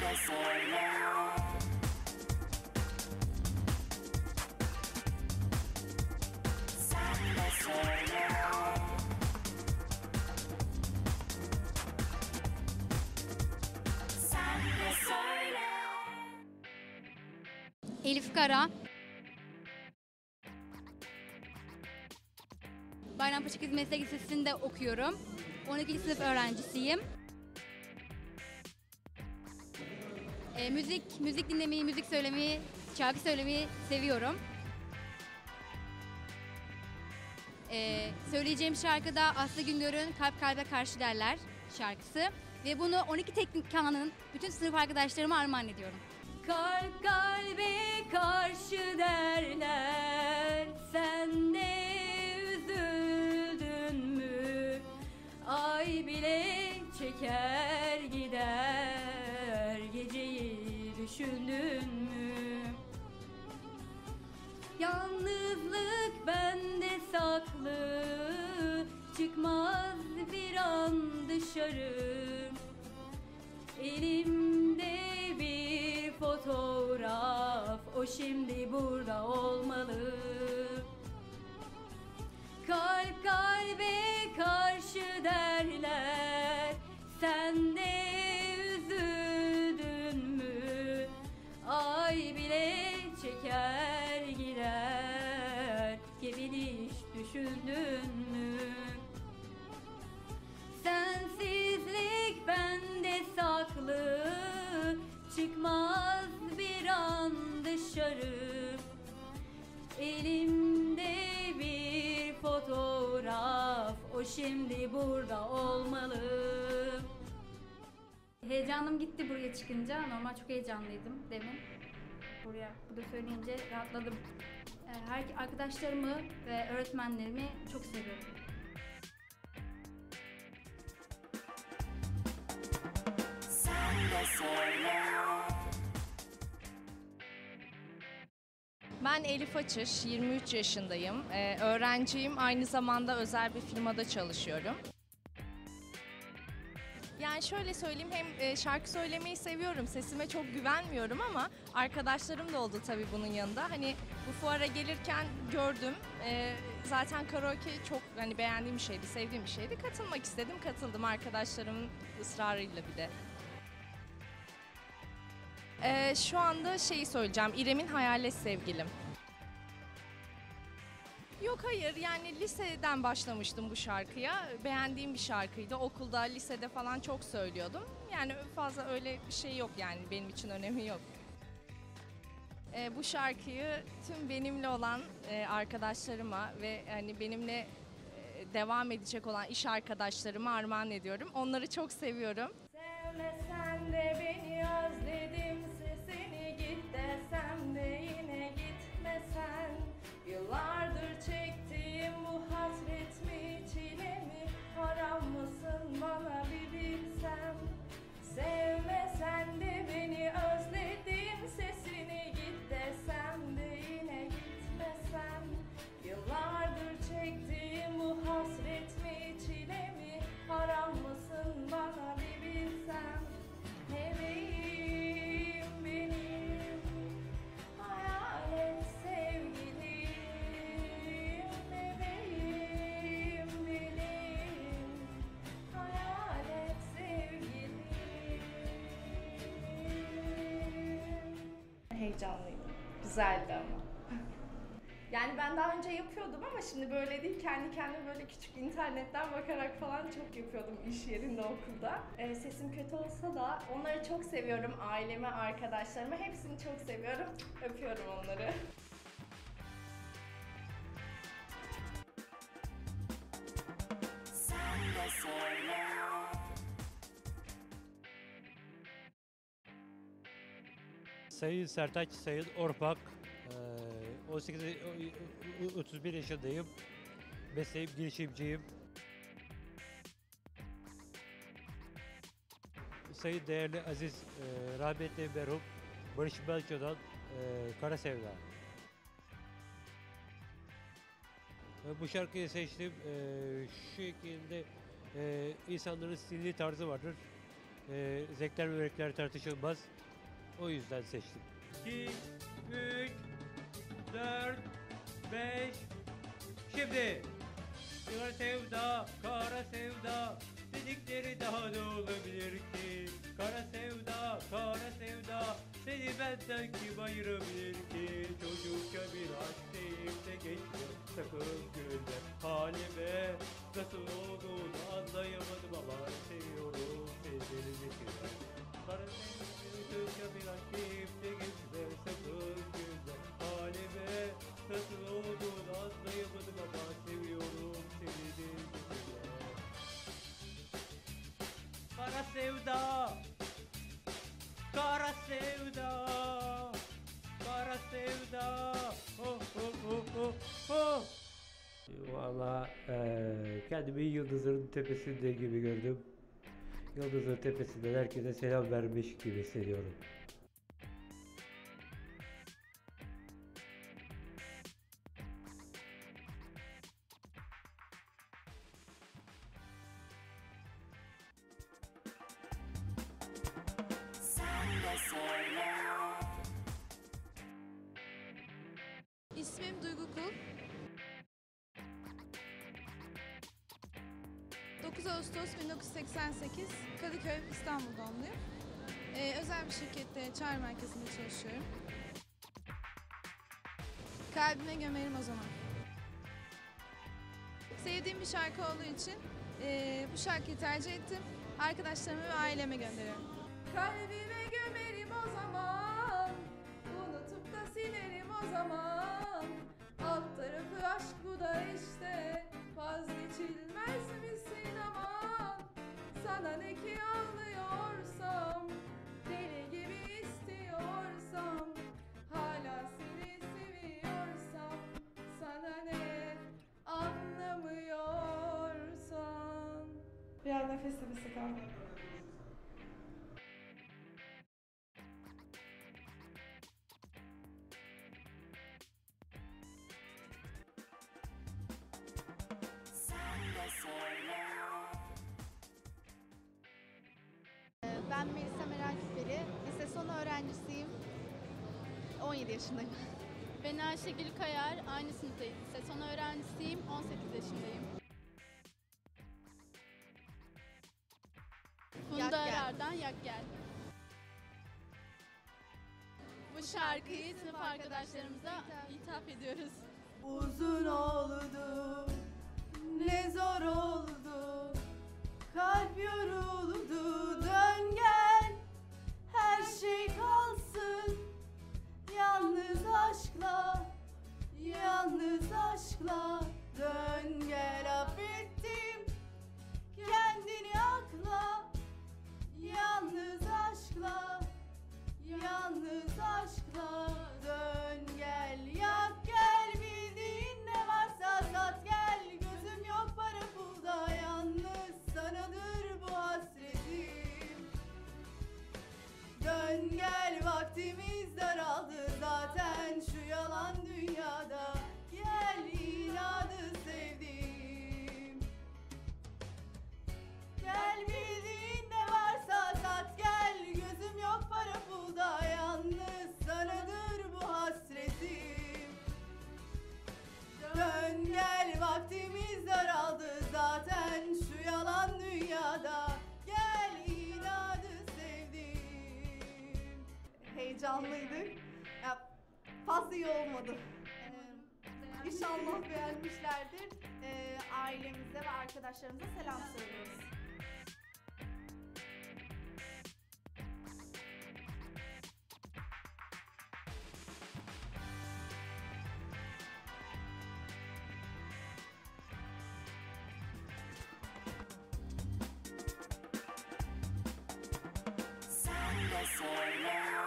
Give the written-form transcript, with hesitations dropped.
de söyle. Sen de söyle. Sen de söyle. Elif Kara. Bayrampaşa Kız Meslek Lisesi'nde okuyorum. 12. sınıf öğrencisiyim. Müzik dinlemeyi, müzik söylemeyi, şarkı söylemeyi seviyorum. Söyleyeceğim şarkı da Aslı Güngör'ün Kalp Kalbe Karşı Derler şarkısı. Ve bunu 12 Teknik-K'nın bütün sınıf arkadaşlarıma armağan ediyorum. Kalp kalbe karşı derler, sen de üzüldün mü? Ay bile çeker gider, geceyi düşündün mü? Yalnızlık bende saklı, çıkmaz bir an dışarı. Elimde bir fotoğraf, o şimdi burada olmalı. Kalp kalbe karşı derler, sen de üzüldün mü? Ay bile çeker gider, beni hiç düşündün mü? Sensizlik bende saklı, çıkmaz bir an dışarı. Elimde bir fotoğraf, o şimdi burada olmalı. Heyecanım gitti buraya çıkınca. Normal çok heyecanlıydım demin. Burada söyleyince rahatladım. Her arkadaşlarımı ve öğretmenlerimi çok seviyorum. Sen de söyle. Ben Elif Açış, 23 yaşındayım. Öğrenciyim, aynı zamanda özel bir firmada çalışıyorum. Yani şöyle söyleyeyim, hem şarkı söylemeyi seviyorum, sesime çok güvenmiyorum ama arkadaşlarım da oldu tabii bunun yanında. Hani bu fuara gelirken gördüm, zaten karaoke çok beğendiğim bir şeydi, sevdiğim bir şeydi. Katılmak istedim, katıldım arkadaşlarımın ısrarıyla bir de. Şu anda şeyi söyleyeceğim, İrem'in Hayalet Sevgilim. Yok hayır, yani liseden başlamıştım bu şarkıya. Beğendiğim bir şarkıydı. Okulda, lisede falan çok söylüyordum. Yani fazla öyle bir şey yok, yani benim için önemi yok. Bu şarkıyı tüm benimle olan arkadaşlarıma ve hani benimle devam edecek olan iş arkadaşlarıma armağan ediyorum. Onları çok seviyorum. Sevmesen de beni özledim, sesini git desem de yine gitmesen. Yıllardır çektiğim bu hasret mi, çile mi, haram mısın bana bir bilsem. Sevmesen de beni özledim, sesini git desem de yine gitmesem. Yıllardır çektiğim bu hasret mi, çile mi, haram mısın bana bir bilsem. Bebeğim benim, hayalet sevgilim. Bebeğim benim, hayalet sevgilim. Heyecanlıydım, güzeldi ama. Yani ben daha önce yapıyordum ama şimdi böyle değil, kendi kendime böyle küçük internetten bakarak falan çok yapıyordum iş yerinde, okulda. Sesim kötü olsa da onları çok seviyorum, ailemi, arkadaşlarımı hepsini çok seviyorum. Öpüyorum onları. Sen de söyle. Sayın Sertaç Sayın Orpak, 31 yaşındayım. Mesleğim girişimciyim. Sayın değerli aziz rahmetli merhum Barış Manço'dan Kara Sevda. Bu şarkıyı seçtim. Şu şekilde insanların stilli tarzı vardır. Zevkler ve börekler tartışılmaz. O yüzden seçtim. 2, 3, 4, 5. Şimdi. Kara sevda, kara sevda. Dedikleri daha ne olabilir ki? Kara sevda, kara sevda. Seni benden kim ayırabilir ki? Çocukça bir aşk deyip de geçmiyor. Sakın gülme halime. Nasıl olduğunu anlayamadım ama seviyorum seni bitirmem. Kara sevda, çocukça bir aşk deyip de geçme. Sakın gülme halime. Nasıl olduğunu anlayamadım ama seviyorum seni bitirmem. Kara sevda, kara sevda, kara sevda. Oh oh oh oh oh. Valla kendimi yıldızların tepesinde gibi gördüm. Yıldızların tepesinden herkese selam vermiş gibi hissediyorum. Sen de söyle. İsmim Duygu Kul. 9 Ağustos 1988 Kadıköy, İstanbul doğumluyum. Özel bir şirkette çağrı merkezinde çalışıyorum. Kalbime gömerim o zaman. Sevdiğim bir şarkı olduğu için bu şarkıyı tercih ettim. Arkadaşlarıma ve aileme gönderiyorum. Kalbime gömerim o zaman, unutup da silerim o zaman. Alt tarafı aşk bu da işte, vazgeçilmez misin aman. Sana ne ki ağlıyorsam, deli gibi istiyorsam, hala seni seviyorsam, sana ne anlamıyorsan. Biraz nefes nefese kaldım. Sen de söyle. Ben Melisa Meral Küpeli, lise son öğrencisiyim. 17 yaşındayım. Ben Ayşegül Kayar, aynı sınıftayız. Lise son öğrencisiyim, 18 yaşındayım. Yak Funda Gel. Arar'dan Yak Gel. Bu şarkıyı sınıf arkadaşlarımıza ithaf ediyoruz. Uzun oldu, ne zor oldu, kalp yoruldu, dön gel, her şey kalsın, yalnız aşkla, yalnız aşkla, dön gel, affettim, kendini akla, yalnız aşkla, yalnız aşkla, dön gel, yak gel, bildiğin ne varsa sat gel, gözüm yok para pulda, yalnız sanadır bu hasretim. Dön gel, vaktimiz daraldı zaten şu yalan dünyada, gel inadı sevdim. Gel, bildiğin ne varsa sat gel, gözüm yok para pulda, yalnız sanadır bu hasretim. Dön gel, vaktimiz daraldı zaten şu yalan dünyada, gel inadı sevdim. Heyecanlıydık. Ya, fazla iyi olmadı. İnşallah beğenmişlerdir. Ailemize ve arkadaşlarımıza selam söylüyoruz. Sen de söyle.